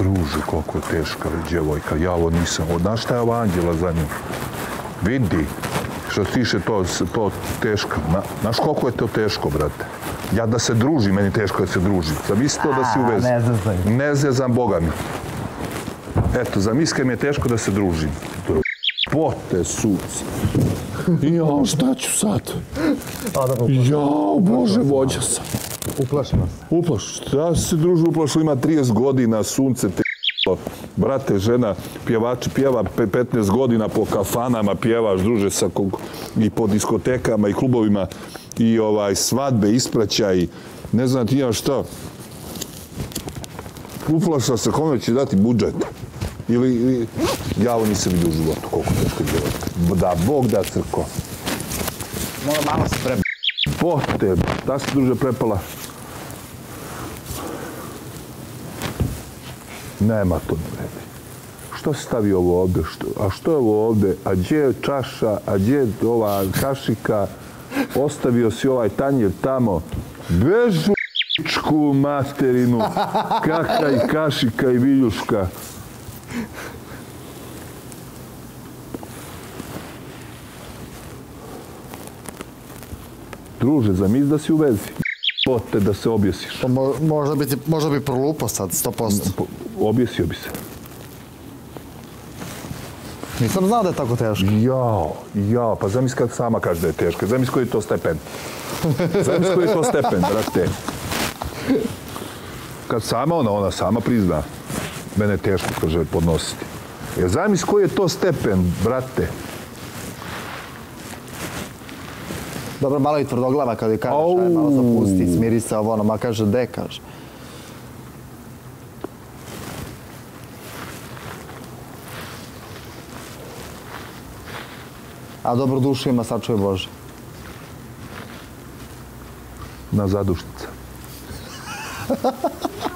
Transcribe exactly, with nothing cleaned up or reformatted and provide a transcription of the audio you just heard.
Druže, koliko je teška djevojka. Ja ovo nisam. Znaš šta je ova Anđela za nju? Vidi. Što tiše to, to teško. Znaš koliko je to teško, brate? Ja da se družim, meni teško da se družim. Zamisli to da si u vezi. Ne zezaj. Ne zezam, Boga mi. Eto, zamisli mi je teško da se družim. Pote suci. Jao, šta ću sad? Jao, Bože, vođa sam. Uplašeno se. Uplaš, šta se druži uplašilo? Ima trideset godina, sunce, te brate, žena, pjevači, pjeva petnaest godina po kafanama, pjevaš, druže, sa, i po diskotekama i klubovima, i ovaj, svadbe, ispraćaj, ne znam ti ja šta. Uplašila se, kome će dati budžet? Ili, ili, ja ovo nisam vidio u životu, koliko teško je djevojka. Da, Bog da, crko. Mora malo se prepala. Pote, da se druže prepala. Nema to, ne vredi. Što si stavio ovo ovde? A što je ovo ovde? A gdje je čaša? A gdje je ova kašika? Ostavio si ovaj tanjir tamo. Bežu č**ku materinu. Kaka i kašika i viljuška. Druže, zamisli da si u vezi. Pote da se objesiš. Možda bi prolupao sad, sto posto. Objesio bi se. Nisam znao da je tako teško. Jao, jao, pa zamisli kad sama kaže da je teško. Zamisli koji je to stepen. Zamisli koji je to stepen, brate. Kad sama ona, ona sama prizna. Mene je teško, kaže, podnositi. Jer zamisli koji je to stepen, brate. Dobro, malo i tvrdoglava kada je kaže, aj, malo zapusti, smiri se ovo, ono, ma kaže, de, kaže. A dobro dušu ima, sačuvaj Bože. Na zadušnica.